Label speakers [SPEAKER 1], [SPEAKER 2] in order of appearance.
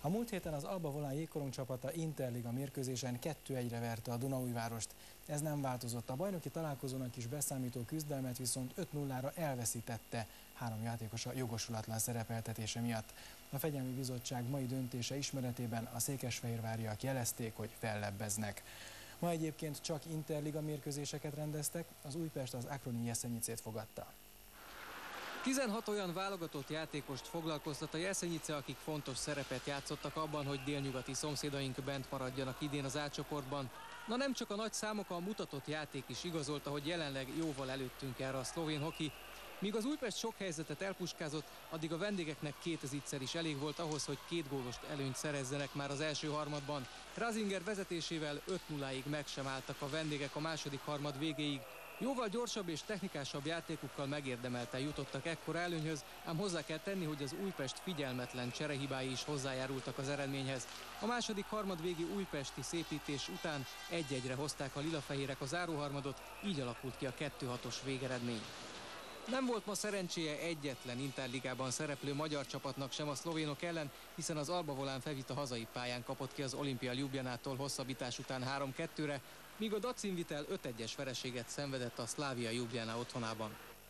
[SPEAKER 1] A múlt héten az Alba Volán jégkorong csapata Interliga mérkőzésen 2-1-re verte a Dunaújvárost. Ez nem változott. A bajnoki találkozónak is beszámító küzdelmet viszont 5-0-ra elveszítette 3 játékosa jogosulatlan szerepeltetése miatt. A Fegyelmi Bizottság mai döntése ismeretében a székesfehérváriak jelezték, hogy fellebbeznek. Ma egyébként csak Interliga mérkőzéseket rendeztek, az Újpest az Akroni Jeszenyicét fogadta.
[SPEAKER 2] 16 olyan válogatott játékost foglalkoztat a Jesenice, akik fontos szerepet játszottak abban, hogy délnyugati szomszédaink bent maradjanak idén az A csoportban. Na nem csak a nagy számokkal mutatott játék is igazolta, hogy jelenleg jóval előttünk erre a szlovén hoki. Míg az Újpest sok helyzetet elpuskázott, addig a vendégeknek 2 zicser is elég volt ahhoz, hogy 2 gólost előnyt szerezzenek már az első harmadban. Razinger vezetésével 5-0-ig meg sem álltak a vendégek a második harmad végéig. Jóval gyorsabb és technikásabb játékukkal megérdemelten jutottak ekkora előnyhöz, ám hozzá kell tenni, hogy az Újpest figyelmetlen cserehibái is hozzájárultak az eredményhez. A második harmad végi újpesti szépítés után 1-1-re hozták a lilafehérek a záróharmadot, így alakult ki a 2-6-os végeredmény. Nem volt ma szerencséje egyetlen Interligában szereplő magyar csapatnak sem a szlovénok ellen, hiszen az Alba Volán Fevita hazai pályán kapott ki az Olimpia Ljubljanától hosszabbítás után 3-2-re, míg a Dacin Vitel 5-1-es vereséget szenvedett a Slavia Ljubljana otthonában.